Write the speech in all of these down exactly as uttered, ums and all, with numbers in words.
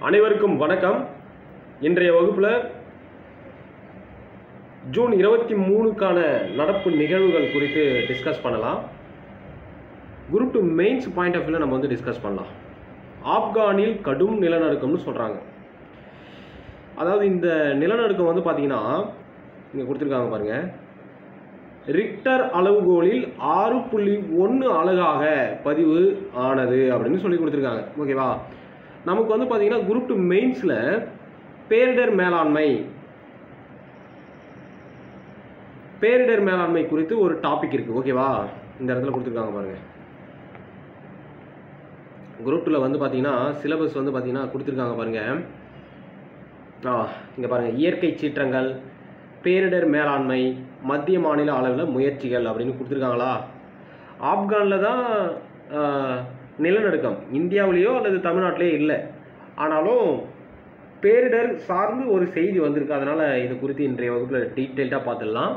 அனைவருக்கும் வணக்கம். இன்றைய வகுப்புல ஜூன் இருபத்தி மூணுக்கான நடப்பு நிகழ்வுகள் குறித்து டிஸ்கஸ் பண்ணலாம். Group two mains point of வியூல நம்ம வந்து டிஸ்கஸ் பண்ணலாம். ஆப்கானில் கடும் நிலநடுக்கம்னு சொல்றாங்க. அதாவது இந்த நிலநடுக்கம் வந்து பாத்தீங்கன்னா இங்க கொடுத்திருக்காங்க பாருங்க. ரிக்டர் அளவுகோலில் ஆறு புள்ளி ஒன்று அலகாக பதிவு ஆனது அப்படின்னு சொல்லி கொடுத்துருக்காங்க. ஓகேவா? நமக்கு வந்து பார்த்தீங்கன்னா குரூப் டூ மெயின்ஸில் பேரிடர் மேலாண்மை பேரிடர் மேலாண்மை குறித்து ஒரு டாபிக் இருக்குது. ஓகேவா? இந்த இடத்துல கொடுத்துருக்காங்க பாருங்கள். குரூப் டூவில் வந்து பார்த்தீங்கன்னா சிலபஸ் வந்து பார்த்தீங்கன்னா கொடுத்துருக்காங்க பாருங்கள். ஆ இங்கே பாருங்கள், இயற்கை சீற்றங்கள், பேரிடர் மேலாண்மை, மத்திய மாநில அளவில் முயற்சிகள் அப்படின்னு கொடுத்துருக்காங்களா. ஆப்கானில் தான் நிலநடுக்கம், இந்தியாவிலேயோ அல்லது தமிழ்நாட்டிலேயோ இல்லை. ஆனாலும் பேரிடர் சார்ந்து ஒரு செய்தி வந்திருக்கு. அதனால் இது குறித்து இன்றைய வகுப்பில் டீட்டெயில்டாக பார்த்துடலாம்.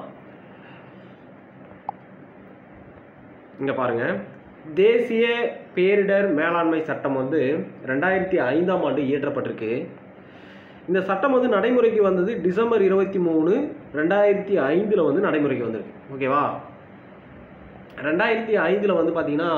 இங்கே பாருங்கள், தேசிய பேரிடர் மேலாண்மை சட்டம் வந்து ரெண்டாயிரத்தி ஐந்தாம் ஆண்டு இயற்றப்பட்டிருக்கு. இந்த சட்டம் வந்து நடைமுறைக்கு வந்தது டிசம்பர் இருபத்தி மூணு ரெண்டாயிரத்தி ஐந்தில் வந்து நடைமுறைக்கு வந்திருக்கு. ஓகேவா? ரெண்டாயிரத்தி ஐந்தில் வந்து பார்த்திங்கன்னா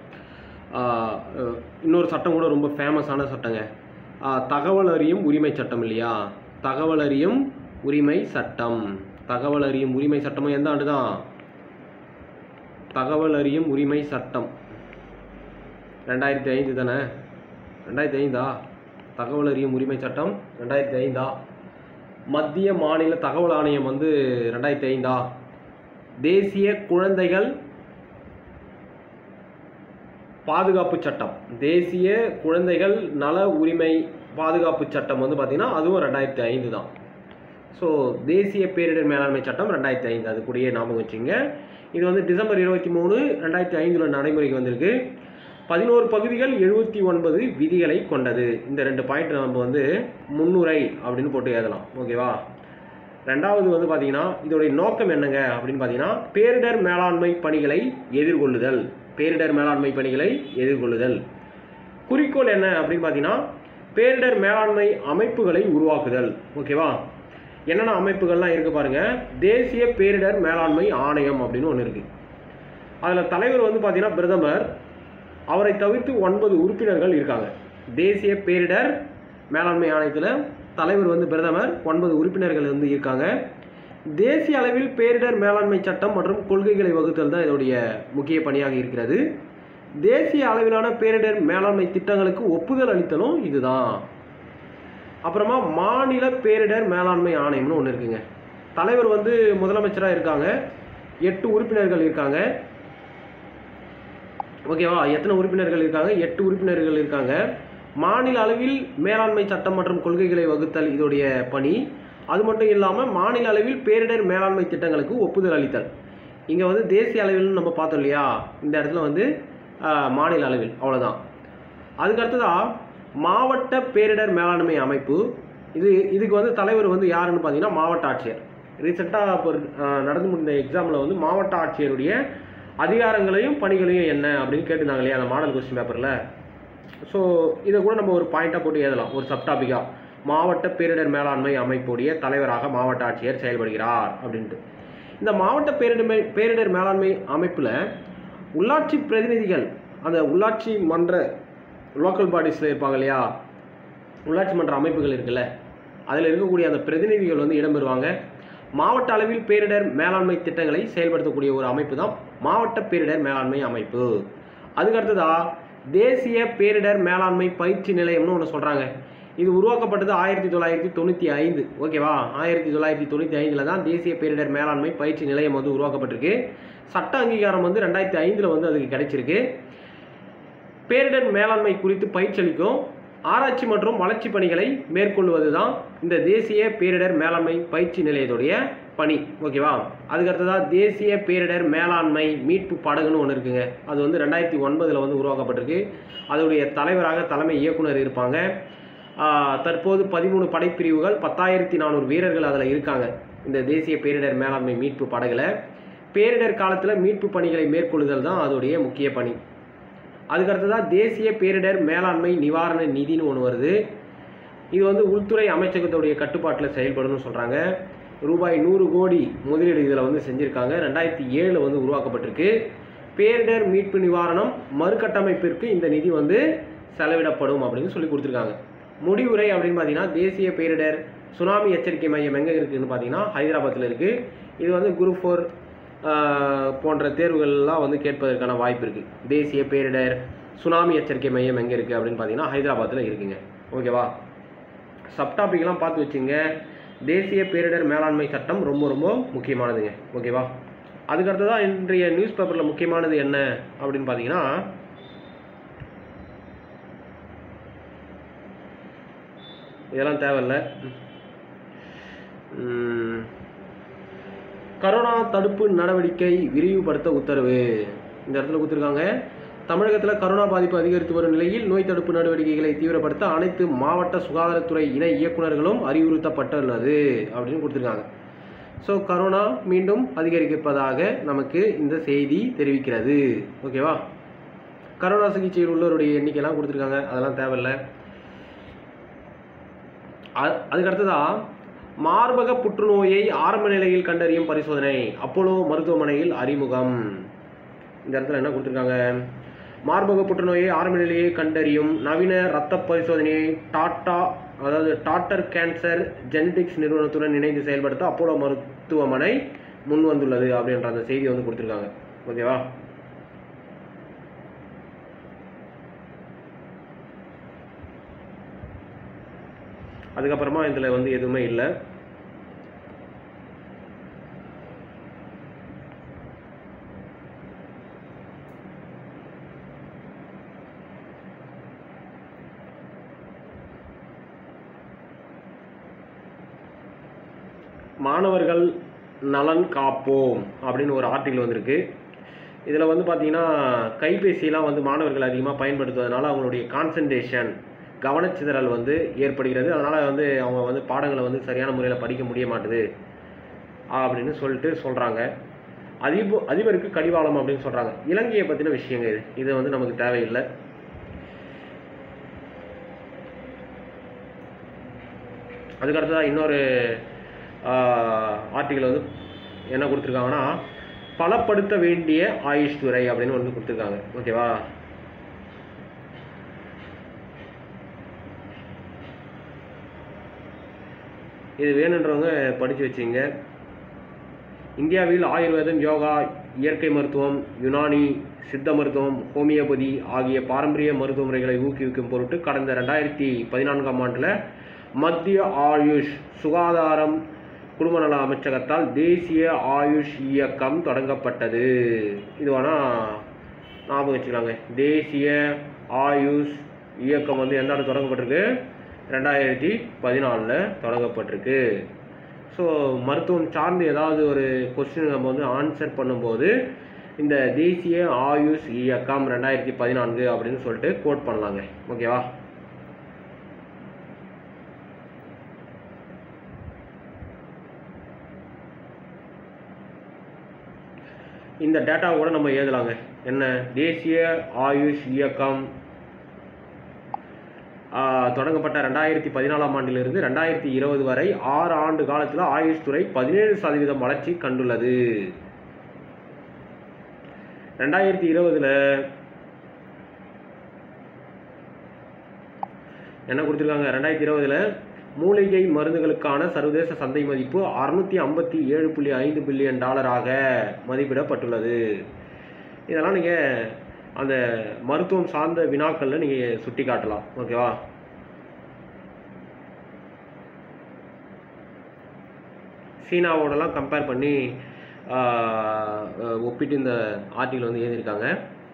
இன்னொரு சட்டம் கூட ரொம்ப ஃபேமஸான சட்டங்க, தகவல் அறியும் உரிமை சட்டம் இல்லையா? தகவல் அறியும் உரிமை சட்டம் தகவல் அறியும் உரிமை சட்டமும் எந்த ஆண்டு தான்? தகவல் அறியும் உரிமை சட்டம் ரெண்டாயிரத்தி ஐந்து தானே? ரெண்டாயிரத்தி ஐந்தா? தகவல் அறியும் உரிமை சட்டம் ரெண்டாயிரத்தி ஐந்தா? மத்திய மாநில தகவல் ஆணையம் வந்து ரெண்டாயிரத்தி ஐந்தா? தேசிய குழந்தைகள் பாதுகாப்பு சட்டம், தேசிய குழந்தைகள் நல உரிமை பாதுகாப்பு சட்டம் வந்து பார்த்திங்கன்னா அதுவும் ரெண்டாயிரத்தி ஐந்து தான். ஸோ தேசிய பேரிடர் மேலாண்மை சட்டம் ரெண்டாயிரத்தி ஐந்து, அது கூடயே ஞாபகம் வச்சுங்க. இது வந்து டிசம்பர் இருபத்தி மூணு ரெண்டாயிரத்தி ஐந்தில் நடைமுறைக்கு வந்திருக்கு. பதினோரு பகுதிகள், எழுபத்தி ஒன்பது விதிகளை கொண்டது. இந்த ரெண்டு பாயிண்ட் நம்ம வந்து முன்னுரை அப்படின்னு போட்டு எழுதலாம். ஓகேவா? ரெண்டாவது வந்து பார்த்தீங்கன்னா இதோடைய நோக்கம் என்னங்க அப்படின்னு பார்த்தீங்கன்னா பேரிடர் மேலாண்மை பணிகளை எதிர்கொள்ளுதல். பேரிடர் மேலாண்மை பணிகளை எதிர்கொள்ளுதல் குறிக்கோள் என்ன அப்படின்னு பார்த்தீங்கன்னா பேரிடர் மேலாண்மை அமைப்புகளை உருவாக்குதல். ஓகேவா? என்னென்ன அமைப்புகள்லாம் இருக்குது பாருங்கள். தேசிய பேரிடர் மேலாண்மை ஆணையம் அப்படின்னு ஒன்று இருக்குது. அதில் தலைவர் வந்து பார்த்தீங்கன்னா பிரதமர், அவரை தவிர்த்து ஒன்பது உறுப்பினர்கள் இருக்காங்க. தேசிய பேரிடர் மேலாண்மை ஆணையத்தில் தலைவர் வந்து பிரதமர், ஒன்பது உறுப்பினர்கள் வந்து இருக்காங்க. தேசிய அளவில் பேரிடர் மேலாண்மை சட்டம் மற்றும் கொள்கைகளை வகுத்தல் தான் இதோடைய முக்கிய பணியாக இருக்கிறது. தேசிய அளவிலான பேரிடர் மேலாண்மை திட்டங்களுக்கு ஒப்புதல் அளித்தலும் இதுதான். அப்புறமா மாநில பேரிடர் மேலாண்மை ஆணையம்னு ஒன்று இருக்குங்க. தலைவர் வந்து முதலமைச்சராக இருக்காங்க, எட்டு உறுப்பினர்கள் இருக்காங்க. ஓகேவா? எத்தனை உறுப்பினர்கள் இருக்காங்க? எட்டு உறுப்பினர்கள் இருக்காங்க. மாநில அளவில் மேலாண்மை சட்டம் மற்றும் கொள்கைகளை வகுத்தல் இதோடைய பணி. அது மட்டும் இல்லாமல் மாநில அளவில் பேரிடர் மேலாண்மை திட்டங்களுக்கு ஒப்புதல் அளித்தல். இங்கே வந்து தேசிய அளவில் நம்ம பார்த்தோம் இல்லையா, இந்த இடத்துல வந்து மாநில அளவில், அவ்வளோதான். அதுக்கடுத்ததாக மாவட்ட பேரிடர் மேலாண்மை அமைப்பு. இது இதுக்கு வந்து தலைவர் வந்து யாருன்னு பார்த்தீங்கன்னா மாவட்ட ஆட்சியர். ரீசெண்டாக இப்போ நடந்து முடிந்த எக்ஸாமில் வந்து மாவட்ட ஆட்சியருடைய அதிகாரங்களையும் பணிகளையும் என்ன அப்படின்னு கேட்டிருந்தாங்க இல்லையா அந்த மாடல் கொஸ்டின் பேப்பரில். ஸோ இதை கூட நம்ம ஒரு பாயிண்டாக போட்டு எழுதலாம், ஒரு சப்டாபிக்காக. மாவட்ட பேரிடர் மேலாண்மை அமைப்புடைய தலைவராக மாவட்ட ஆட்சியர் செயல்படுகிறார் அப்படின்ட்டு. இந்த மாவட்ட பேரிடர் பேரிடர் மேலாண்மை அமைப்பில் உள்ளாட்சி பிரதிநிதிகள், அந்த உள்ளாட்சி மன்ற லோக்கல் பாடிஸில் இருப்பாங்க இல்லையா, உள்ளாட்சி மன்ற அமைப்புகள் இருக்குல்ல, அதில் இருக்கக்கூடிய அந்த பிரதிநிதிகள் வந்து இடம்பெறுவாங்க. மாவட்ட அளவில் பேரிடர் மேலாண்மை திட்டங்களை செயல்படுத்தக்கூடிய ஒரு அமைப்பு தான் மாவட்ட பேரிடர் மேலாண்மை அமைப்பு. அதுக்கடுத்ததாக தேசிய பேரிடர் மேலாண்மை பயிற்சி நிலையம்னு ஒன்று சொல்கிறாங்க. இது உருவாக்கப்பட்டது ஆயிரத்தி தொள்ளாயிரத்தி தொண்ணூற்றி ஐந்து. ஓகேவா? ஆயிரத்தி தொள்ளாயிரத்தி தொண்ணூற்றி ஐந்தில் தான் தேசிய பேரிடர் மேலாண்மை பயிற்சி நிலையம் வந்து உருவாக்கப்பட்டிருக்கு. சட்ட அங்கீகாரம் வந்து ரெண்டாயிரத்தி ஐந்தில் வந்து அதுக்கு கிடைச்சிருக்கு. பேரிடர் மேலாண்மை குறித்து பயிற்சி அளிக்கும் ஆராய்ச்சி மற்றும் வளர்ச்சி பணிகளை மேற்கொள்வது தான் இந்த தேசிய பேரிடர் மேலாண்மை பயிற்சி நிலையத்துடைய பணி. ஓகேவா? அதுக்கடுத்ததாக தேசிய பேரிடர் மேலாண்மை மீட்பு படகுன்னு ஒன்று இருக்குங்க. அது வந்து ரெண்டாயிரத்தி ஒன்பதில் வந்து உருவாக்கப்பட்டிருக்கு. அதோடைய தலைவராக தலைமை இயக்குனர் இருப்பாங்க. தற்போது பதிமூணு படைப்பிரிவுகள், பத்தாயிரத்தி நானூறு வீரர்கள் அதில் இருக்காங்க இந்த தேசிய பேரிடர் மேலாண்மை மீட்பு படகுல. பேரிடர் காலத்தில் மீட்பு பணிகளை மேற்கொள்ளுதல் தான் அதோடைய முக்கிய பணி. அதுக்கடுத்ததாக தேசிய பேரிடர் மேலாண்மை நிவாரண நிதின்னு ஒன்று வருது. இது வந்து உள்துறை அமைச்சகத்துடைய கட்டுப்பாட்டில் செயல்படும்னு சொல்கிறாங்க. ரூபாய் நூறு கோடி முதலீடு இதில் வந்து செஞ்சுருக்காங்க. ரெண்டாயிரத்தி ஏழில் வந்து உருவாக்கப்பட்டிருக்கு. பேரிடர் மீட்பு நிவாரணம் மறுகட்டமைப்பிற்கு இந்த நிதி வந்து செலவிடப்படும் அப்படின்னு சொல்லி கொடுத்துருக்காங்க. முடிவுரை அப்படின்னு பார்த்தீங்கன்னா, தேசிய பேரிடர் சுனாமி எச்சரிக்கை மையம் எங்கே இருக்குதுன்னு பார்த்தீங்கன்னா ஹைதராபாத்தில் இருக்குது. இது வந்து குரூப் ஃபோர் போன்ற தேர்வுகள்லாம் வந்து கேட்பதற்கான வாய்ப்பு இருக்குது. தேசிய பேரிடர் சுனாமி எச்சரிக்கை மையம் எங்கே இருக்குது அப்படின்னு பார்த்தீங்கன்னா ஹைதராபாத்தில் இருக்குங்க. ஓகேவா? சப்டாபிக்லாம் பார்த்து வச்சுங்க. தேசிய பேரிடர் மேலாண்மை சட்டம் ரொம்ப ரொம்ப முக்கியமானதுங்க. ஓகேவா? அதுக்கடுத்ததான் இன்றைய நியூஸ் பேப்பரில் முக்கியமானது என்ன அப்படின்னு பார்த்தீங்கன்னா, இதெல்லாம் தேவையில்லை. கரோனா தடுப்பு நடவடிக்கை விரிவுபடுத்த உத்தரவு இந்த இடத்துல கொடுத்துருக்காங்க. தமிழகத்தில் கரோனா பாதிப்பு அதிகரித்து வரும் நிலையில் நோய் தடுப்பு நடவடிக்கைகளை தீவிரப்படுத்த அனைத்து மாவட்ட சுகாதாரத்துறை இணை இயக்குநர்களும் அறிவுறுத்தப்பட்டுள்ளது அப்படின்னு கொடுத்துருக்காங்க. ஸோ கரோனா மீண்டும் அதிகரிப்பதாக நமக்கு இந்த செய்தி தெரிவிக்கிறது. ஓகேவா? கரோனா சிகிச்சையில் உள்ளவருடைய எண்ணிக்கைலாம் கொடுத்துருக்காங்க. அதெல்லாம் தேவையில்லை. அதுக்கடுத்ததான் மார்பக புற்றுநோயை ஆரம்ப நிலையில் கண்டறியும் பரிசோதனை அப்போலோ மருத்துவமனையில் அறிமுகம். இந்த இடத்துல என்ன கொடுத்துருக்காங்க? மார்பக புற்றுநோயை ஆரம்ப நிலையை கண்டறியும் நவீன இரத்த பரிசோதனையை டாட்டா அதாவது டாட்டர் கேன்சர் ஜெனடிக்ஸ் நிறுவனத்துடன் இணைந்து செயல்படுத்த அப்போலோ மருத்துவமனை முன் வந்துள்ளது அப்படின்ற அந்த செய்தி வந்து கொடுத்துருக்காங்க. ஓகேவா? அதுக்கப்புறமா இதில் வந்து எதுவுமே இல்லை. மாணவர்கள் நலன் காப்போம் அப்படின்னு ஒரு ஆர்டிகிள் வந்திருக்கு. இதில் வந்து பார்த்திங்கன்னா, கைபேசியெலாம் வந்து மாணவர்கள் அதிகமாக பயன்படுத்துவதனால அவங்களுடைய கான்சன்ட்ரேஷன் கவனச்சிதறல் வந்து ஏற்படுகிறது. அதனால் வந்து அவங்க வந்து பாடங்களை வந்து சரியான முறையில் படிக்க முடிய மாட்டுது அப்படின்னு சொல்லிட்டு சொல்கிறாங்க. அதிப அதிபருக்கு கடிவாளம் அப்படின்னு சொல்கிறாங்க. இலங்கையை பற்றின விஷயங்க இது. இது வந்து நமக்கு தேவையில்லை. அதுக்கடுத்ததான் இன்னொரு ஆர்டிகிள் வந்து என்ன கொடுத்துருக்காங்கன்னா, பலப்படுத்த வேண்டிய ஆயுஷ் துறை அப்படின்னு வந்து கொடுத்துருக்காங்க. ஓகேவா? இது வேணுன்றவங்க படித்து வச்சுங்க. இந்தியாவில் ஆயுர்வேதம், யோகா, இயற்கை மருத்துவம், யுனானி, சித்த மருத்துவம், ஹோமியோபதி ஆகிய பாரம்பரிய மருத்துவ முறைகளை ஊக்குவிக்கும் பொருட்டு கடந்த ரெண்டாயிரத்தி பதினான்காம் ஆண்டில் மத்திய ஆயுஷ் சுகாதாரம் குடும்ப நல அமைச்சகத்தால் தேசிய ஆயுஷ் இயக்கம் தொடங்கப்பட்டது. இது வேணால் ஞாபகம் வச்சுக்கலாங்க. தேசிய ஆயுஷ் இயக்கம் வந்து எந்த ஆண்டு தொடங்கப்பட்டிருக்கு? ரெண்டாயிரத்தி பதினாலில் தொடங்கப்பட்டிருக்கு. ஸோ மருத்துவம் சார்ந்து ஏதாவது ஒரு கொஸ்டின் நம்ம வந்து ஆன்சர் பண்ணும்போது இந்த தேசிய ஆயுஷ் இயக்கம் ரெண்டாயிரத்தி பதினான்கு அப்படின்னு சொல்லிட்டு கோட் பண்ணலாங்க. ஓகேவா? இந்த டேட்டா கூட நம்ம எழுதலாங்க. என்ன? தேசிய ஆயுஷ் இயக்கம் தொடங்கப்பட்ட ரெண்டாயிரத்தி பதினாலாம் ஆண்டிலிருந்து ரெண்டாயிரத்தி இருபது வரை ஆறு ஆண்டு காலத்தில் ஆயுஷ் துறை பதினேழு சதவீதம் வளர்ச்சி கண்டுள்ளது. ரெண்டாயிரத்தி இருபதுல என்ன கொடுத்துருக்காங்க? ரெண்டாயிரத்தி இருபதுல மூலிகை மருந்துகளுக்கான சர்வதேச சந்தை மதிப்பு அறுநூத்தி ஐம்பத்தி ஏழு புள்ளி ஐந்து பில்லியன் டாலராக மதிப்பிடப்பட்டுள்ளது. இதெல்லாம் நீங்கள் அந்த மருத்துவம் சார்ந்த வினாக்களில் நீங்கள் சுட்டி காட்டலாம். ஓகேவா? சீனாவோடலாம் கம்பேர் பண்ணி ஒப்பிட்டு இந்த ஆர்டிகிள் வந்து எழுதியிருக்காங்க.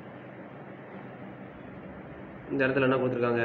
இந்த இடத்துல என்ன கொடுத்துருக்காங்க?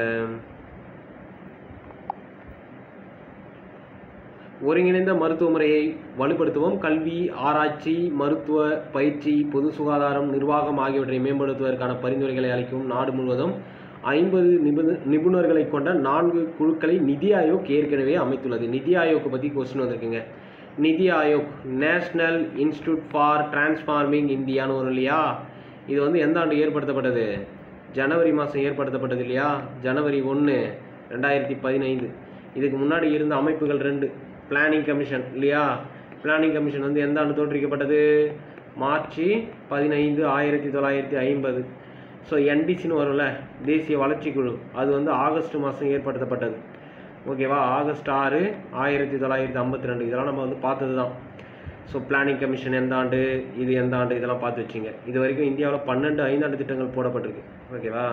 ஒருங்கிணைந்த மருத்துவ முறையை வலுப்படுத்துவோம். கல்வி, ஆராய்ச்சி, மருத்துவ பயிற்சி, பொது சுகாதாரம், நிர்வாகம் ஆகியவற்றை மேம்படுத்துவதற்கான பரிந்துரைகளை அளிக்கும் நாடு முழுவதும் ஐம்பது நிபுண நிபுணர்களை கொண்ட நான்கு குழுக்களை நிதி ஆயோக் ஏற்கனவே அமைத்துள்ளது. நிதி ஆயோக் பற்றி கொஸ்டின் வந்திருக்குங்க. Niti Aayog national institute for transforming இந்தியான்னு வரும் இல்லையா? இது வந்து எந்த ஆண்டு ஏற்படுத்தப்பட்டது? ஜனவரி மாதம் ஏற்படுத்தப்பட்டது இல்லையா? ஜனவரி ஒன்று ரெண்டாயிரத்தி பதினைந்து. இதுக்கு முன்னாடி இருந்த அமைப்புகள் ரெண்டு, பிளானிங் கமிஷன் இல்லையா, பிளானிங் கமிஷன் வந்து எந்த ஆண்டு தோற்றுவிக்கப்பட்டது, மார்ச் பதினைந்து ஆயிரத்தி தொள்ளாயிரத்தி ஐம்பது. ஸோ என்டிசின்னு வரும்ல, தேசிய வளர்ச்சி குழு, அது வந்து ஆகஸ்ட் மாதம் ஏற்படுத்தப்பட்டது. ஓகேவா, ஆகஸ்ட் ஆறு ஆயிரத்தி தொள்ளாயிரத்தி ஐம்பத்தி ரெண்டு. இதெல்லாம் நம்ம வந்து பார்த்தது தான். ஸோ பிளானிங் கமிஷன் எந்த ஆண்டு, இது எந்த ஆண்டு, இதெல்லாம் பார்த்து வச்சிங்க. இது வரைக்கும் இந்தியாவில் பன்னெண்டு ஐந்தாண்டு திட்டங்கள் போடப்பட்டிருக்கு. ஓகேவா.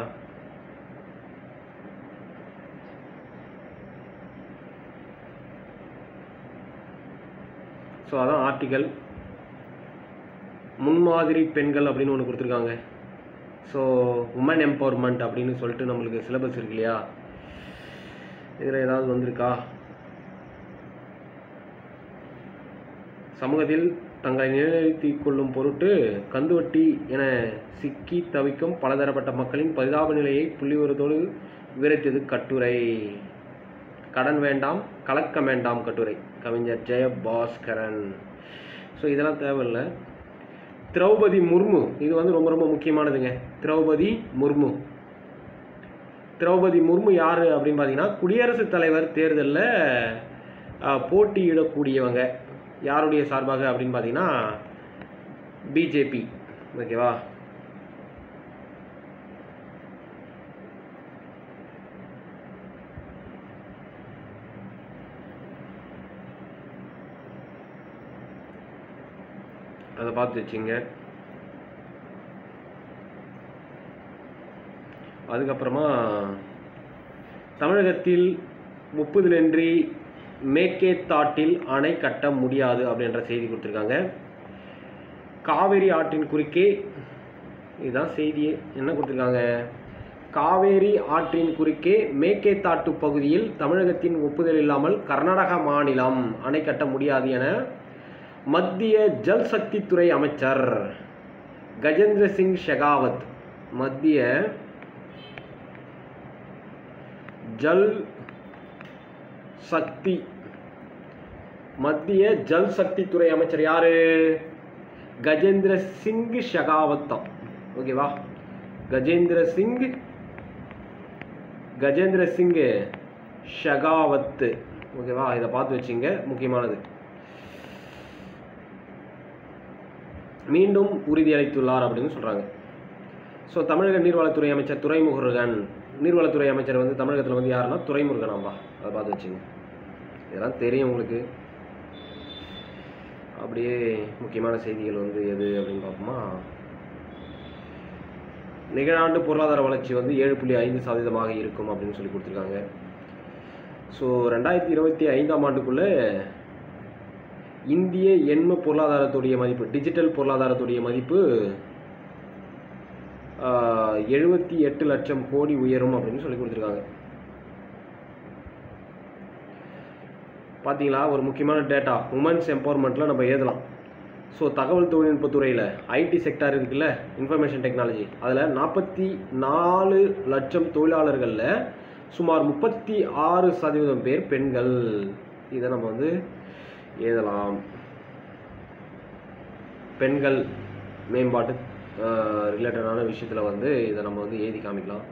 ஸோ அதான் ஆர்டிக்கல். முன்மாதிரி பெண்கள் அப்படின்னு ஒன்று கொடுத்துருக்காங்க. ஸோ உமன் எம்பவர்மெண்ட் அப்படின்னு சொல்லிட்டு நம்மளுக்கு சிலபஸ் இருக்கு இல்லையா, இதில் ஏதாவது வந்திருக்கா? சமூகத்தில் தங்களை நிலைநிறுத்திக் கொள்ளும் பொருட்டு கந்துவட்டி என சிக்கி தவிக்கும் பலதரப்பட்ட மக்களின் பரிதாப நிலையை புள்ளிவிவரத்தோடு விவரித்தது கட்டுரை. கடன் வேண்டாம் கலக்கம் வேண்டாம் கட்டுரை, கவிஞர் ஜெயபாஸ்கரன். ஸோ இதெல்லாம் தேவையில்லை. திரௌபதி முர்மு, இது வந்து ரொம்ப ரொம்ப முக்கியமானதுங்க. திரௌபதி முர்மு திரௌபதி முர்மு யார் அப்படின்னு பார்த்தீங்கன்னா, குடியரசுத் தலைவர் தேர்தலில் போட்டியிடக்கூடியவங்க. யாருடைய சார்பாக அப்படின்னு பார்த்தீங்கன்னா பிஜேபி. ஓகேவா. அதை பார்த்து வச்சுங்க. அதுக்கப்புறமா தமிழகத்தில் ஒப்புதலின்றி மேகேதாட்டில் அணை கட்ட முடியாது அப்படின்ற செய்தி கொடுத்துருக்காங்க. காவேரி ஆற்றின் குறுக்கே, இதுதான் செய்தியே, என்ன கொடுத்துருக்காங்க, காவேரி ஆற்றின் குறுக்கே மேகேதாட்டு பகுதியில் தமிழகத்தின் ஒப்புதல் இல்லாமல் கர்நாடக மாநிலம் அணை கட்ட முடியாது என மத்திய ஜல் சக்தி துறை அமைச்சர் கஜேந்திர சிங் ஷெகாவத், மத்திய ஜல் சக்தி மத்திய ஜல் சக்தி துறை அமைச்சர் யாரு, கஜேந்திர சிங் ஷெகாவத். ஓகேவா, கஜேந்திர சிங் கஜேந்திர சிங் ஷெகாவத். ஓகேவா, இதை பார்த்து வச்சுங்க, முக்கியமானது. மீண்டும் உறுதியளித்துள்ளார் அப்படின்னு சொல்கிறாங்க. ஸோ தமிழக நீர்வளத்துறை அமைச்சர் துரைமுருகன், நீர்வளத்துறை அமைச்சர் வந்து தமிழகத்தில் வந்து யாருன்னா துரைமுருகன் ஆம்பா, அதை பார்த்து வச்சுங்க. இதெல்லாம் தெரியும் உங்களுக்கு. அப்படியே முக்கியமான செய்திகள் வந்து எது அப்படின்னு பார்ப்போமா. நிகழாண்டு பொருளாதார வளர்ச்சி வந்து ஏழு புள்ளி ஐந்து சதவீதமாக இருக்கும் அப்படின்னு சொல்லி கொடுத்துருக்காங்க. ஸோ ரெண்டாயிரத்தி இருபத்தி ஐந்தாம் ஆண்டுக்குள்ளே இந்திய எண்ம பொருளாதாரத்துடைய மதிப்பு, டிஜிட்டல் பொருளாதாரத்துடைய மதிப்பு எழுபத்தி எட்டு லட்சம் கோடி உயரும் அப்படின்னு சொல்லி கொடுத்துருக்காங்க. பார்த்தீங்களா, ஒரு முக்கியமான டேட்டா உமன்ஸ் எம்பவர்மெண்ட்டில் நம்ம எழுதலாம். ஸோ தகவல் தொழில்நுட்பத்துறையில் ஐடி செக்டார் இருக்குல்ல, இன்ஃபர்மேஷன் டெக்னாலஜி, அதில் நாற்பத்தி நாலு லட்சம் தொழிலாளர்களில் சுமார் முப்பத்தி ஆறு சதவீதம் பேர் பெண்கள். இதை நம்ம வந்து எழுதலாம். பெண்கள் மேம்பாட்டு ரிலேட்டடான விஷயத்தில் வந்து இதை நம்ம வந்து எழுதி காமிக்கலாம்.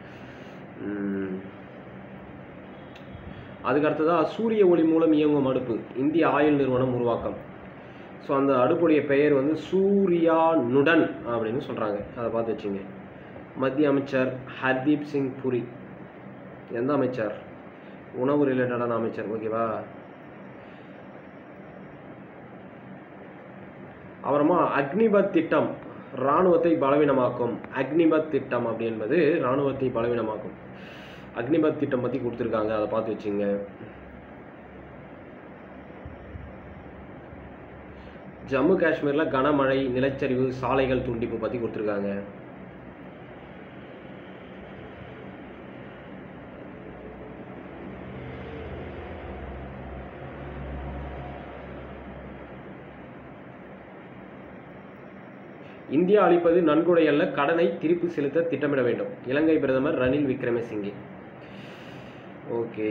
அதுக்கடுத்ததாக சூரிய ஒளி மூலம் இயங்கும் அடுப்பு இந்திய ஆயில் நிறுவனம் உருவாக்கம். ஸோ அந்த அடுப்புடைய பெயர் வந்து சூர்யா நுடன் அப்படின்னு சொல்கிறாங்க. அதை பார்த்து வச்சுங்க. மத்திய அமைச்சர் ஹர்தீப் சிங் புரி. எந்த அமைச்சர்? உணவு ரிலேட்டடான அமைச்சர். ஓகேவா. அப்புறமா அக்னிபத் திட்டம் இராணுவத்தை பலவீனமாக்கும். அக்னிபத் திட்டம் அப்படி என்பது இராணுவத்தை பலவீனமாக்கும். அக்னிபத் திட்டம் பற்றி கொடுத்துருக்காங்க, அதை பார்த்து வச்சுங்க. ஜம்மு காஷ்மீரில் கனமழை, நிலச்சரிவு, சாலைகள் துண்டிப்பு பற்றி கொடுத்துருக்காங்க. இந்தியா அளிப்பது நன்கொடை அல்ல, கடனை திருப்பி செலுத்த திட்டமிட வேண்டும். இலங்கை பிரதமர் ரணில் விக்ரமசிங்கே. ஓகே.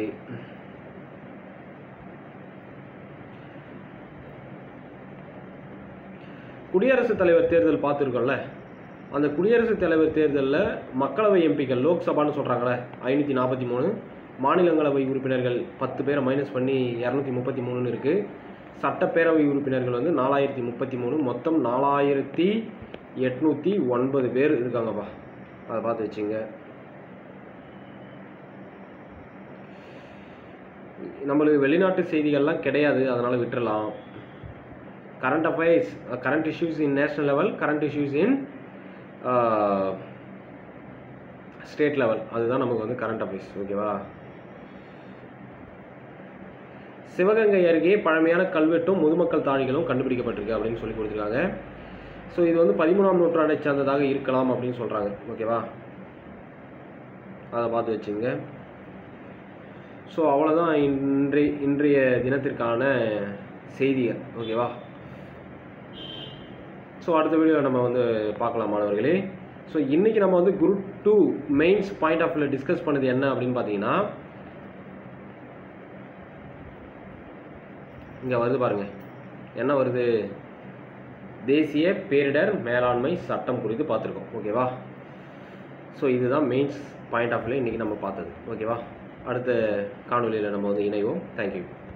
குடியரசுத் தலைவர் தேர்தல் பார்த்துருக்கோம்ல, அந்த குடியரசுத் தலைவர் தேர்தலில் மக்களவை எம்பிக்கள், லோக்சபான்னு சொல்கிறாங்களே, ஐநூற்றி நாற்பத்தி மூணு மாநிலங்களவை உறுப்பினர்கள் பத்து பேரை மைனஸ் பண்ணி இரநூத்தி முப்பத்தி மூணுன்னு இருக்குது. சட்டப்பேரவை உறுப்பினர்கள் வந்து நாலாயிரத்தி முப்பத்தி மூணு, மொத்தம் நாலாயிரத்தி எட்நூற்றி ஒன்பது பேர் இருக்காங்கப்பா. அதை பார்த்து வச்சுங்க. நம்மளுக்கு வெளிநாட்டு செய்திகள்லாம் கிடையாது, அதனால் விட்டுறலாம். Current affairs, current issues in national level, current issues in state level, அதுதான் நமக்கு வந்து கரண்ட் அஃபேர்ஸ். ஓகேவா? சிவகங்கை அருகே பழமையான கல்வெட்டும் முதுமக்கள் தாழிகளும் கண்டுபிடிக்கப்பட்டிருக்கு அப்படின்னு சொல்லி கொடுத்துருக்காங்க. ஸோ இது வந்து பதிமூணாம் நூற்றாண்டை சார்ந்ததாக இருக்கலாம் அப்படின்னு சொல்கிறாங்க. ஓகேவா? அதை பார்த்து வச்சுங்க. ஸோ அவ்வளோதான் இன்றைய இன்றைய தினத்திற்கான செய்திகள். ஓகேவா? ஸோ அடுத்த வீடியோவில் நம்ம வந்து பார்க்கலாம் மாணவர்களே. ஸோ இன்றைக்கி நம்ம வந்து group two mains point of வியூவில் டிஸ்கஸ் பண்ணது என்ன அப்படின்னு பார்த்தீங்கன்னா, இங்கே வருது பாருங்கள், என்ன வருது, தேசிய பேரிடர் மேலாண்மை சட்டம் குறித்து பார்த்துருக்கோம். ஓகேவா? ஸோ இதுதான் மெயின்ஸ் பாயிண்ட் ஆஃப் வியூவில் இன்றைக்கி நம்ம பார்த்தது. ஓகேவா? அடுத்த காணொலியில் நம்ம வந்து இணைவோம். தேங்க்யூ.